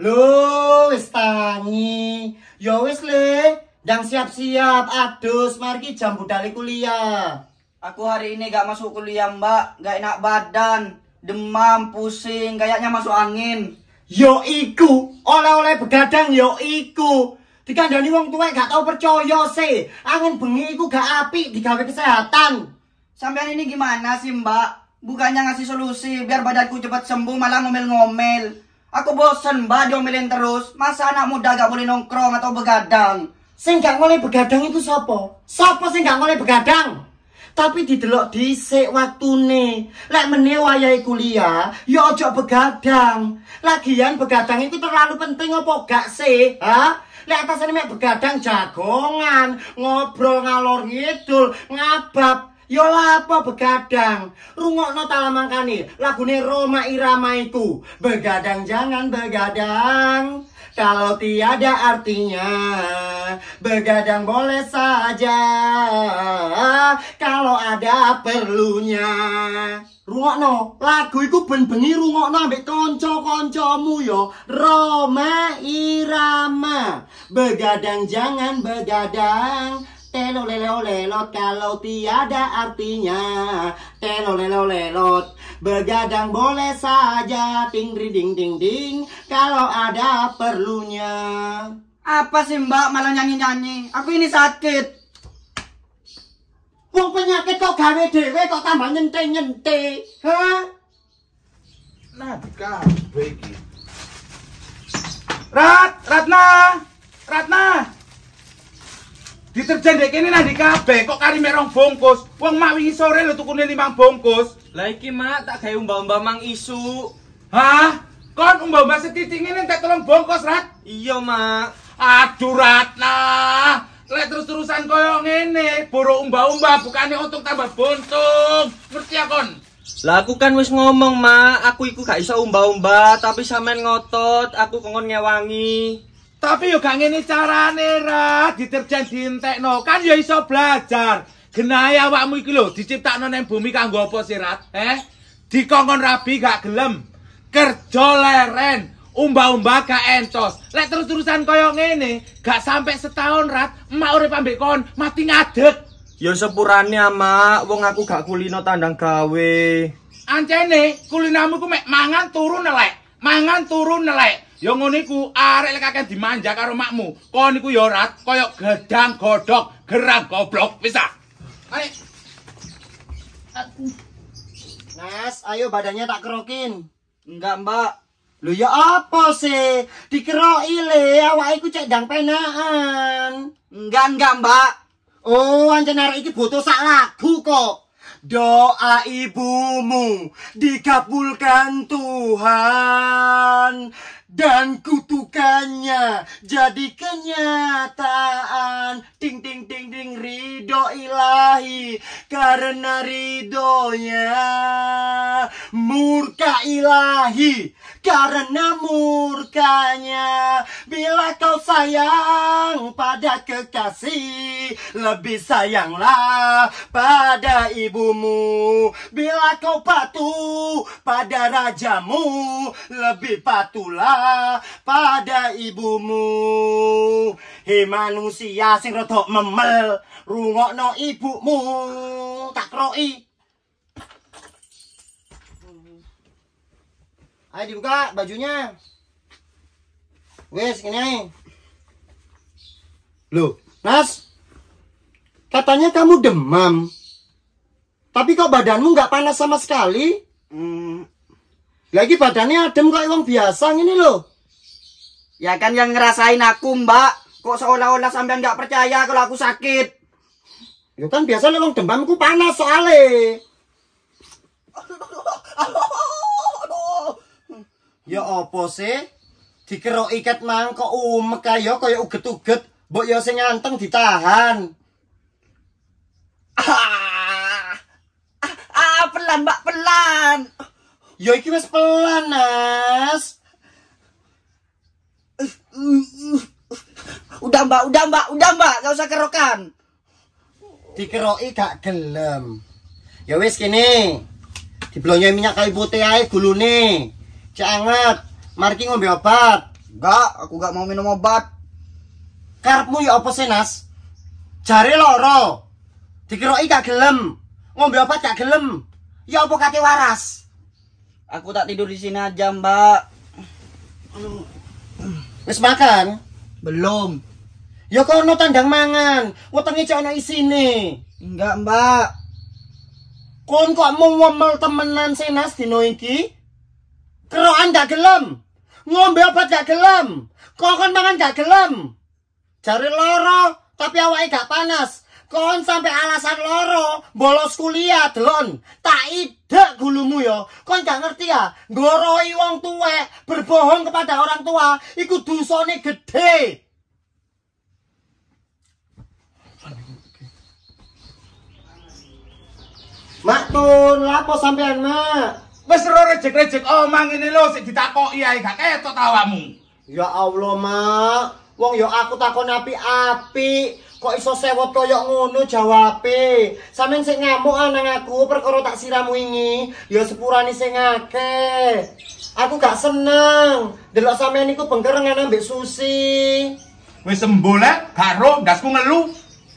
Lho, wis tangi. Ya wis le, ndang siap-siap adus mari jam budal kuliah. Aku hari ini gak masuk kuliah, Mbak. Gak enak badan, demam, pusing, kayaknya masuk angin. Yo iku, oleh-oleh begadang yo iku. Dikandani wong tuwek gak tau percaya sih. Angin bengi iku gak apik digawe kesehatan. Sampean ini gimana sih, Mbak? Bukannya ngasih solusi biar badanku cepat sembuh malah ngomel-ngomel. Aku bosen, Mbak, diomelin terus. Masa anak muda gak boleh nongkrong atau begadang? Sing gak boleh begadang itu sapa? Sapa sing gak boleh begadang? Tapi didelok dhisik waktune. Lek meneh wayahe kuliah, ya aja begadang. Lagian begadang itu terlalu penting apa gak sih? Ha? Lek atasane mek begadang jagongan, ngobrol ngalor ngidul, ngabab. Ya apa begadang? Rungokno ta mangkane lagune Roma Irama iku. Begadang jangan begadang. Kalau tiada artinya, begadang boleh saja kalau ada perlunya. Rungokno, lagu iku ben bengi rungokno ambek kanca-kancamu yo. Roma Irama, begadang jangan begadang. Telolelolelot kalau tiada artinya. Telolelolelot, begadang boleh saja. Ting ding ding ding kalau ada perlunya. Apa sih, Mbak, malah nyanyi-nyanyi? Aku ini sakit. Wong penyakit kok gawe dhewe kok tambah nyente-nyente. Hah? Nah, dikabeh iki. Ratna. Deterjen dek kene nang di kabeh kok kari merong bungkus. Wong mak wingi sore lho tukune 5 bungkus. Lah iki mak tak gawe umbah-umbah mang isu. Hah? Kon umbah-umbah setitik ngene entek 3 bungkus, Rat? Iya mak. Aduh Ratna. Lek terus-terusan koyo ngene, boro umbah-umbah bukane untuk tambah buntung. Ngerti ya kon? Lah aku kan wis ngomong mak, aku iku gak iso umbah-umbah, tapi sampean ngotot, aku kongkon ngewangi. Tapi yo gak ngene carane, Rat. Deterjen dientekno, kan yo iso belajar. Genahe awakmu iki lho diciptakno nang bumi kanggo apa sih, Rat? Dikongkon rabi gak gelem. Kerja leren, umbah-umbah gak entos. Lek terus-terusan koyo ngene, gak sampai setahun, Rat. Emak urip ambek kon mati ngadeg. Ya sepurane mak, wong aku gak kulino tandang gawe. Ancene kulinamu ku mek mangan turu nelek. Mangan turu nelek. Ya ngono iku arek lek akeh dimanja karo makmu. Kon iku ya Rat, koyo gedang godhog, gerang goblok. Wis ah. Ayo. Mas, ayo badannya tak kerokin. Enggak, Mbak. Lho ya apa sih? Dikeroki le, awake iku cek ndang penaan. Enggak, Mbak. Oh, ancen arek iki butuh sak lagu kok. Doa ibumu dikabulkan Tuhan dan kutukannya jadi kenyataan. Ding ding ding ding, ridho ilahi karena ridhonya, murka ilahi karena murkanya. Bila kau sayang pada kekasih, lebih sayanglah pada ibumu. Bila kau patuh pada rajamu, lebih patuhlah pada ibumu. Hei manusia sing rada memel, rungokno ibumu. Tak kroki. Ayo dibuka bajunya. Wes, ini aja. Loh, Nas. Katanya kamu demam. Tapi kok badanmu nggak panas sama sekali? Lagi badannya adem kok wong biasa ini loh. Ya kan yang ngerasain aku, Mbak. Kok seolah-olah sampean nggak percaya kalau aku sakit? Ya kan biasa wong demamku panas soalnya. Ya apa sih? Dikerok ikat mang kok umek kaya uget-uget. Mbok ya sing nganteng ditahan. Pelan, Mbak, pelan. Ya iki wis pelan, Nas. Udah, Mbak, gak usah kerokan. Dikeroki gak gelem. Ya wis kene. Diblonyo minyak kayu putih ae gulune. Cek anget. Mari ki ngombe obat. Enggak, aku gak mau minum obat. Karepmu ya apa sih, Nas? Jare loro. Dikiroi gak gelem. Ngombe obat gak gelem. Ya apa kate waras? Aku tak tidur di sini aja, Mbak. Wis makan? Belum. Ya kono tandang mangan. Wetenge cek ana isine. Enggak, Mbak. Kon kok mau ngomel temenan sih, Nas, dino iki? Kerokan gak gelem. Ngombe obat gak gelem. Kon mangan gak gelem. Jare loro, tapi awake gak panas. Kon sampai alasan loro, bolos kuliah, delon. Tak idek gulumu ya. Kon gak ngerti ya, nggoroi wong tuwek, berbohong kepada orang tua, iku dosane gede. Mak Tun, lapo sampean, Mak? Wis ora rejek-rejek omang ngene lho sik ditakoki ae gak ketok awakmu. Ya Allah, Mak. Wong ya aku takon apik-apik. Kok iso sewot koyo ngono jawabe? Sampeyan sing ngamuk nang aku perkara tak siram wingi, ya sepurane sing akeh. Aku gak seneng delok sampeyan iku bengkerengan ambek Susi. Wis sembuh lek gak ro ndasku ngelu.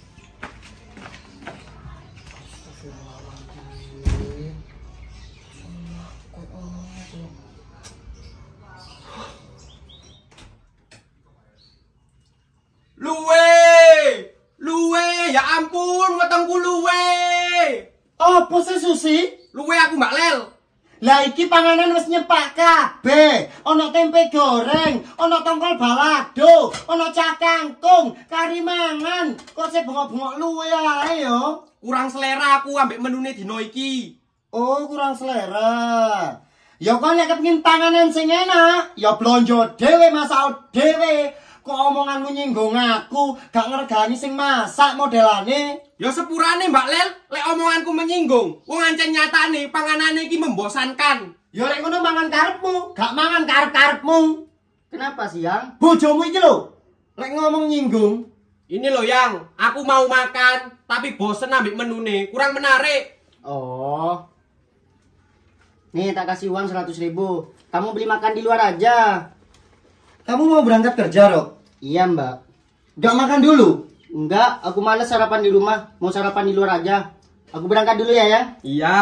Luwe, ya ampun, wetengku luwe. Apa sih Susi? Luwe aku Mbak Lel. Lah iki panganan wis nyepak kabeh. Ana tempe goreng, ana tongkol balado, ana cah kangkung, kari mangan. Kok sik bengok-bengok luwe ae yo. Kurang selera aku ambek menune dino iki. Oh, kurang selera. Ya kon nek kepengin panganan sing enak, ya blonjo dhewe masak dhewe. Kok omonganmu nyinggung aku, gak ngergani sing masak modelane. Ya sepurane Mbak Lel, lek omonganku menyinggung. Wong ancen nyatane panganane iki membosankan. Ya lek ngono mangan karepmu, gak mangan karep-karepmu. Kenapa sih, Yang? Bojomu iki lho. Lek ngomong nyinggung. Ini loh Yang, aku mau makan tapi bosen ambek menune, kurang menarik. Oh. Nih tak kasih uang 100.000. Kamu beli makan di luar aja. Kamu mau berangkat kerja, Rok? Iya, Mbak. Gak makan dulu? Enggak, aku males sarapan di rumah. Mau sarapan di luar aja. Aku berangkat dulu ya, Yang? Iya.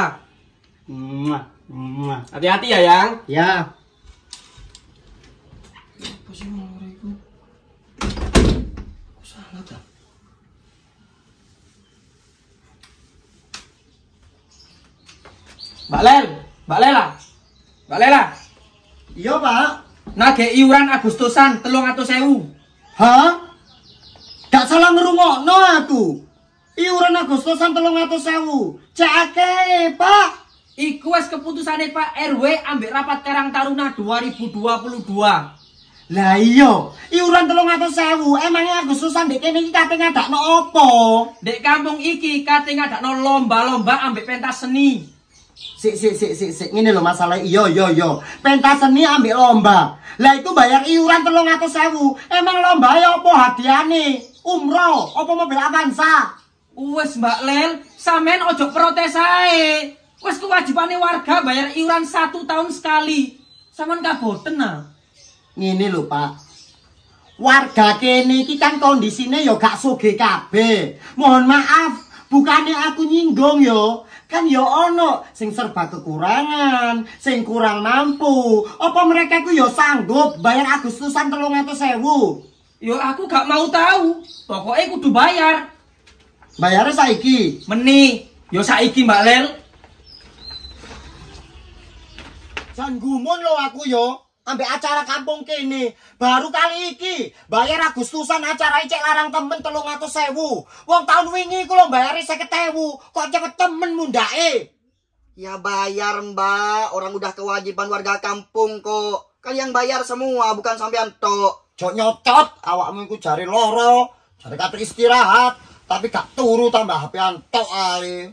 Hati-hati ya, Yang. Ya. Mbak Lela. Iya, Pak. Nagih iuran Agustusan 300.000. Hah? Gak salah ngerungokno aku. Iuran Agustusan 300.000. Cek akeh, Pak. Iku wis keputusane Pak RW ambek rapat Karang Taruna 2022. Lah iya, iuran 300.000. Emangnya Agustusan dek kene iki kate ngadakno apa? Dek kampung iki kate ngadakno lomba-lomba ambek pentas seni. Sik. Ngene lho masalah iya. Pentas seni ambek lomba. Lah itu bayar iuran 300.000. Emang lomba ya apa hadiahane? Umroh, apa mobil Avanza? Wes Mbak Lel, sampean ojo protes ae. Wes kewajibane warga bayar iuran 1 tahun sekali. Sampean kaboten nah. Ngene lho, Pak. Warga kene iki kan kondisine ya gak sugih kabeh. Mohon maaf, bukannya aku nyinggung yo. Kan ya ono sing serba kekurangan, sing kurang mampu. Apa mereka ku ya sanggup bayar Agustusan 300.000? Yo aku gak mau tahu. Pokoknya kudu bayar. Bayarnya saiki. Meni, yo saiki Mbak Lel. Jan gumun lo aku yo. Ambek acara kampung kene. Baru kali iki bayar Agustusan acara cek larang temen 300.000. Wong tahun wingi ku lho bayar 50.000. Kok cepet temen mundake? Ya bayar Mbak, orang udah kewajiban warga kampung kok. Kalian bayar semua, bukan sampean tok. Jok nyocot, awakmu iku jare loro, jare kate istirahat, tapi gak turu tambah HP-an tok ae.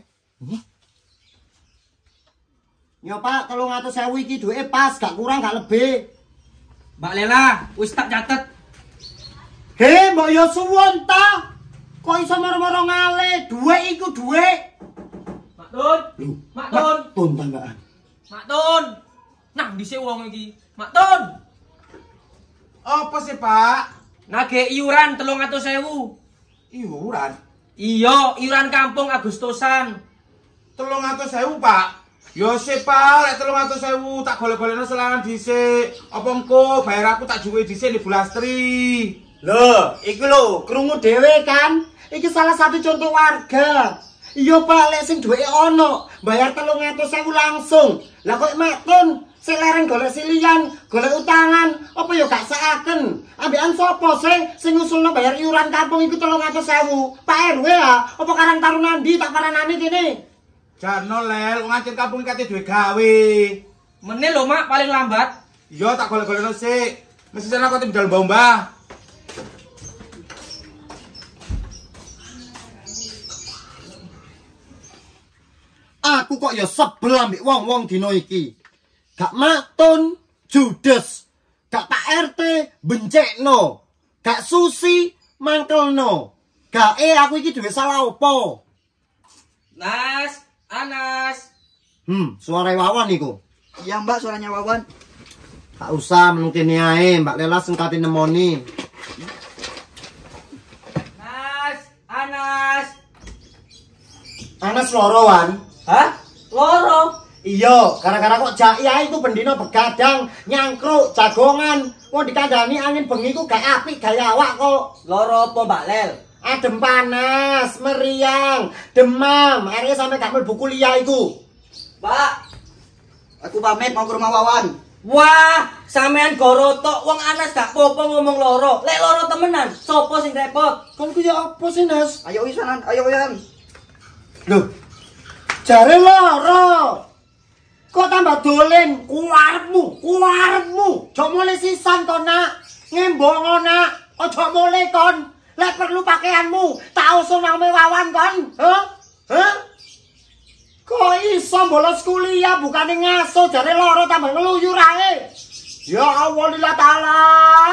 Yo Pak, 300.000 iki duwe pas, gak kurang gak lebih. Mbak Lela, wis tak catet. He, mbok yo suwun ta. Kok iso moro-moro ngale, duwe iku duwe. Mak Tun. Tun tambahan. Mak Tun. Nang dhisik wong iki. Mak Tun. Apa sih, Pak? Nagih iuran 300.000. Iuran. Iya, iuran kampung Agustusan. 300.000, Pak. Yo sih, Pak, lek 300.000 tak golek-golekno selangan dhisik. Apa engko bayar aku tak juwe dhisik di Bulastri. Loh, iku lho, krungu dhewe kan? Iki salah satu contoh warga. Iya Pak, lek sing duweke ono, bayar 300.000 langsung. Lah kok Matun, sing lereng golek silian, golek utangan, apa ya gak sakaken? Ambekan sapa sing ngusulno bayar iuran kampung iku 300.000? Pak RW ya, apa Karang Taruna ndi tak paranane kene? Jarno Lel, wong ancen kampung kate duwe gawe. Meneh lho, Mak, paling lambat. Iya, tak golek-golekno sik. Mesti sana kok budal mbah. Aku kok ya sebel ambek wong-wong dino iki. Gak Matun, judes. Gak Pak RT, bencekno. Gak Susi, mangkelno. Gak aku iki duwe salah opo? Nas, Anas. Suara Wawan iku. Iya Mbak, suaranya Wawan. Gak usah mungkin ae, Mbak Lela sengkati nemoni. Nas, Anas. Anas lorowan. Hah? Loro? Iya, gara-gara kok Jaya itu bendino begadang, nyangkruk, jagongan. Wong dikandani angin bengi ku gak apik gaya awak kok. Loro apa, Mbak Lel? Adem panas, meriang, demam. Akhirnya sampai gak mlebu kuliah iku. Pak. Aku pamit mau ke rumah Wawan. Wah, sampean goro tok wong Anas gak popo ngomong loro. Lek loro temenan, sopo sing repot? Kon ku ya apa sih, Nas? Ayo Isanan, ayo Yan. Loh. Jare loro. Kok tambah dolen kuarepmu. Jok mulai sisan kon nak. Ngembong nak. Ojo mulai kon. Lek perlu pakaianmu, tak usung nang Wawan kon. Hah? Kok iso bolos kuliah bukannya ngaso jare loro tambah ngeluyur ae. Ya Allah lillah taala.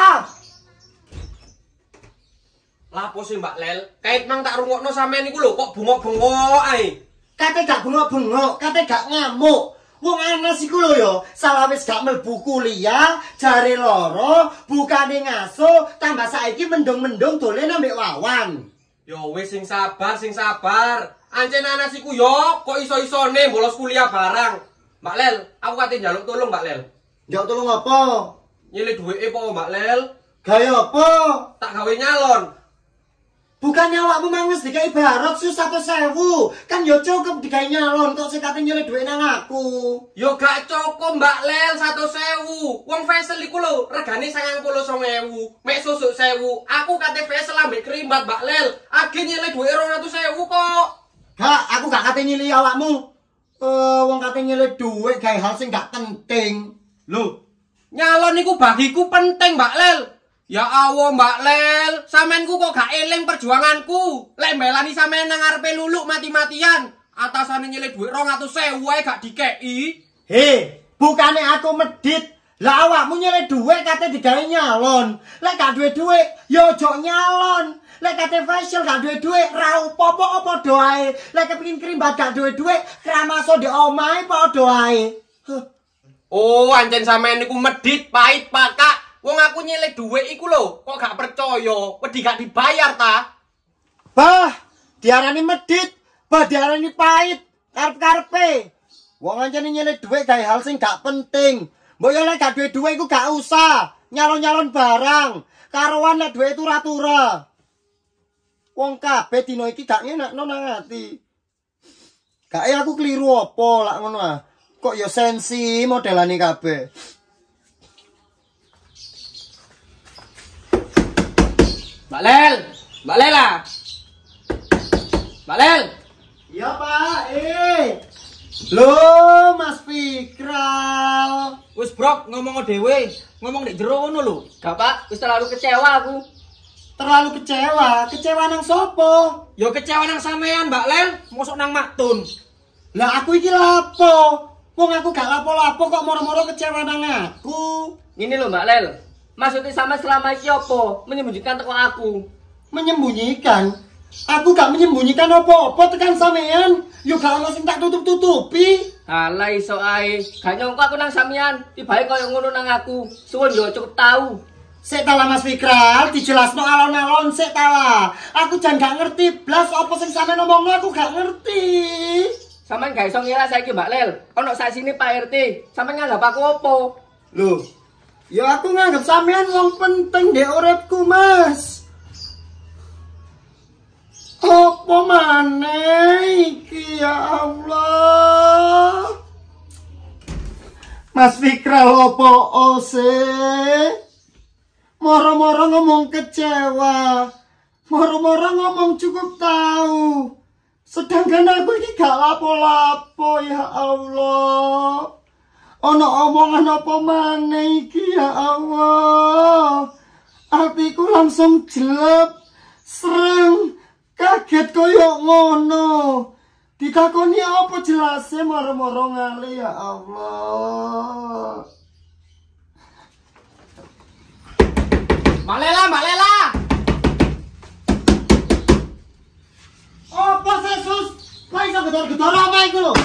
Lapo sih Mbak Lel? Kait mang tak rungokno sampean niku lho kok bengok-bengok ae. Kate gak bengok-bengok, kate gak ngamuk. Wong Anas iku lho ya, salah wis gak mlebu kuliah, jare loro, bukane ngaso, tambah saiki mendung-mendung dolen ambek Wawan. Ya wis sing sabar. Ancen Anas iku yo kok iso-isone bolos kuliah barang. Mbak Lel, aku kate njaluk tolong Mbak Lel. Njaluk tolong apa? Nyilih duweke apa Mbak Lel? Gaya apa? Tak gawe nyalon. Bukannya awakmu manges dikai barot 100.000. Kan yo cukup dikai nyalon kok sing kate nyilih dhuwit nang aku. Yo gak cukup Mbak Lel 100.000. Wong Faisal iku lho regane 99.000. Mek susuk 1.000. Aku kate Faisal ambek kerimbat Mbak Lel. Age nyilih dhuwit 200.000 kok. Gak, aku gak kate nyilih awakmu. Wong kate nyilih dhuwit gawe hal sing gak penting. Lho, nyalon niku bagiku penting Mbak Lel. Ya Allah Mbak Lel, sampeanku kok gak eling perjuanganku. Lek mbelani sampean nang ngarepe luluk mati-matian. Atasane nyilih dhuwit 200.000 ae gak dikeki. He, bukane aku medit. Lah awakmu nyilih dhuwit kate digawe nyalon. Lek gak duwe dhuwit, ya ojo nyalon. Lek kate facial gak duwe dhuwit, ra apa-apa doae. Lek kepengin kerimbat gak duwe dhuwit, kramaso ndek omahe padha ae. Oh, ancen sampean niku medit pahit Pak. Wong aku nyilih dhuwit iku lho, kok gak percaya, wedi gak dibayar ta? Bah, diarani medit, bah diarani pahit, karep-karepe. Wong ancene nyilih dhuwit gawe hal sing gak penting. Mbok yo lek gak duwe dhuwit iku gak usah nyalon-nyalon barang. Karoan nek dhuwit tura-tura. Wong kabeh dina iki gak ngenakno nang ati. Gak aku keliru apa lak ngono ah. Kok yo sensi modelane kabeh. Mbak Lel lah. Mbak Lel. Iya Pak, Loh Mas Fikral. Wis brok ngomong dhewe, ngomong nek jero ngono lho. Gak Pak, wis terlalu kecewa aku. Terlalu kecewa? Kecewa nang sopo? Yo kecewa nang sampean Mbak Lel, mosok nang Matun. Lah aku iki lapo? Wong aku gak lapo-lapo kok moro-moro kecewa nang aku. Ini loh Mbak Lel, maksudnya sama selama ini apa? Menyembunyikan teko aku. Menyembunyikan? Aku gak menyembunyikan apa-apa tekan sampean. Yo gak ono sing tak tutup-tutupi. Alah iso ae, gak nyongko aku nang sampean, tibae koyo ngono nang aku. Suwun yo cukup tahu. Sik tala Mas Fikral, dijelasno alon-alon sik tala. Aku jan gak ngerti blas apa sing sampean ngomongno aku gak ngerti. Sampeyan gak iso ngira saiki Mbak Lel. Ono sak sini Pak RT. Sampeyan nganggap aku opo? Loh, ya aku nganggep sampean wong penting di uripku, Mas. Apa maneh iki ya Allah? Mas Fikral opo sih? Moro-moro ngomong kecewa, moro-moro ngomong cukup tahu. Sedangkan aku ini gak lapo-lapo ya Allah. Ono omongan apa maneh iki ya Allah. Hatiku langsung jelek, sereng, kaget koyo ngono. Ditakoni apa jelasnya moro-moro ngale ya Allah. Mbak Lela. Apa sih sus? Kok iso gedor-gedor apa iku lho?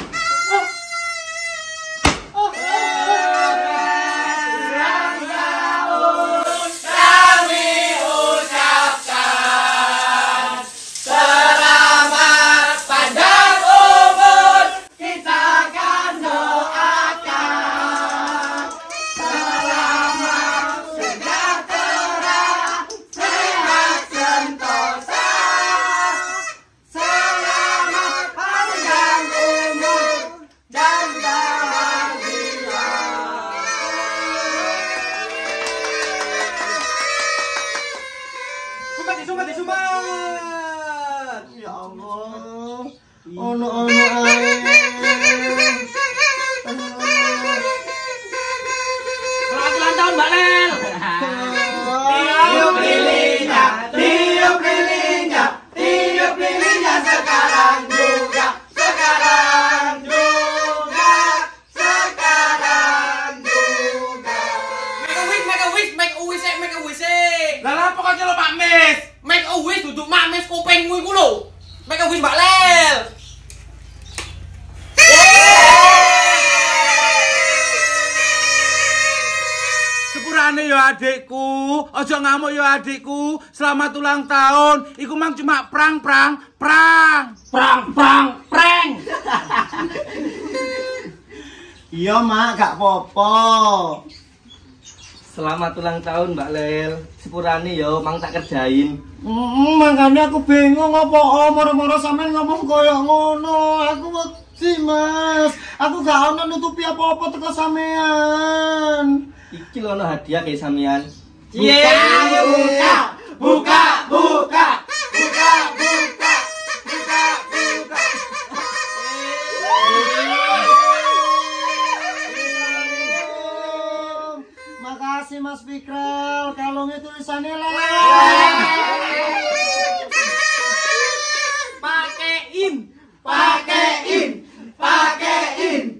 Ya Allah. Ono ae. Selamat ulang tahun Mbak Lel. Tiup lilinnya, tiup lilinnya, tiup lilinnya sekarang juga, sekarang juga, sekarang juga. Make a wish. Lah apa kok nyeluk Pak Mis? Make a wish duduk Mak Mis kupingmu iku lho. Make a wish Mbak Lel. Sepurane yo adikku, ojo ngamuk yo adikku. Selamat ulang tahun. Iku mang cuma prang. Iya mak, gak popo. Selamat ulang tahun Mbak Lel. Sepurane yo mang tak kerjain. Makanya aku bingung apa moro-moro sampean ngomong koyo ngono. Aku wedi Mas. Aku gak ono nutupi apa-apa teko sampean. Iki lho ono hadiah kayak sampean. Buka. Makasih Mas Fikral, kalungnya tulisannya lah. Pakein.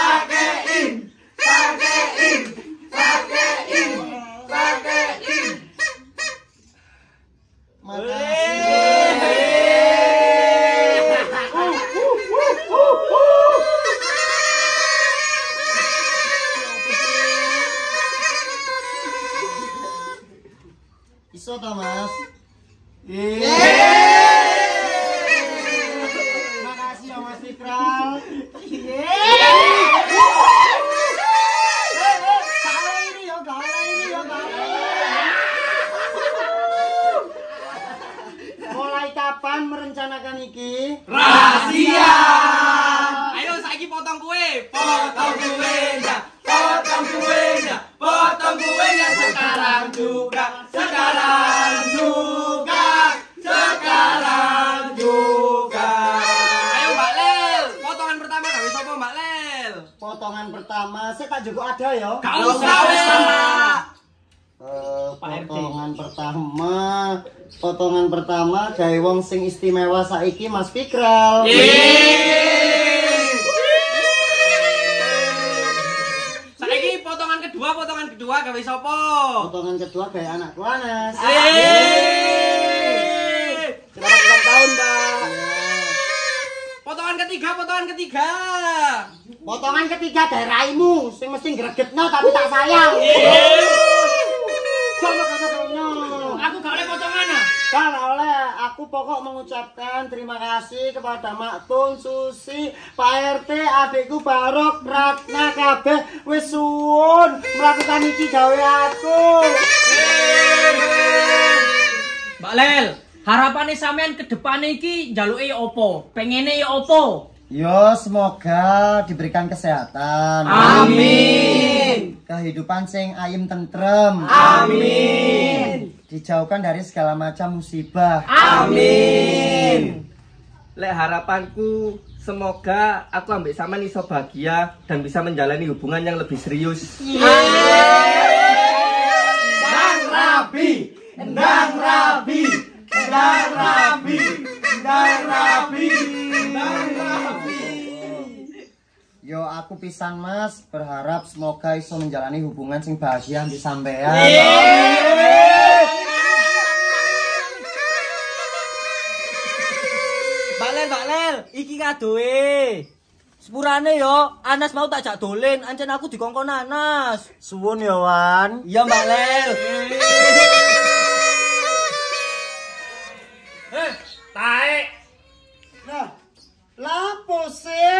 Iso ta Mas? Makasih ya Mas Fikral. Mulai kapan merencanakan iki? Rahasia. Ayo saiki potong kue. Potong kuenya sekarang juga. Ayo Mbak Lel, potongan pertama gawe sapa Mbak Lel? Potongan pertama, saya tak juga ada ya. Gak usah. Potongan pertama gawe wong sing istimewa saiki Mas Fikral. Saiki potongan kedua gawe sapa? Potongan kedua gawe anakku Anas. Selamat ulang tahun, Mbak. Potongan ketiga. Potongan ketiga gawe raimu sing mesti gregetno tapi tak sayang. Sama Kan oleh aku pokok mengucapkan terima kasih kepada Mak Tun, Susi, Pak RT, adikku Barok, Ratna kabeh wis suwun melakukan iki gawe aku. Mbak Lel, harapannya sampean ke depan iki njaluke opo? Pengene ya opo? Yo, semoga diberikan kesehatan. Amin. Kehidupan sing ayem tentrem. Amin. Dijauhkan dari segala macam musibah. Amin. Lek harapanku semoga aku ambek sampean iso bahagia dan bisa menjalani hubungan yang lebih serius. Endang rabi, endang rabi, endang rabi, endang rabi, endang rabi. Yo aku pisan Mas, berharap semoga iso menjalani hubungan sing bahagia di sampean. Mbak Lel, iki kadoe. Sepurane yo, Anas mau tak jak dolen, ancen aku dikongkon Anas. Suwun ya Wan. Iya Mbak Lel. Taek. Nah, lapo sih?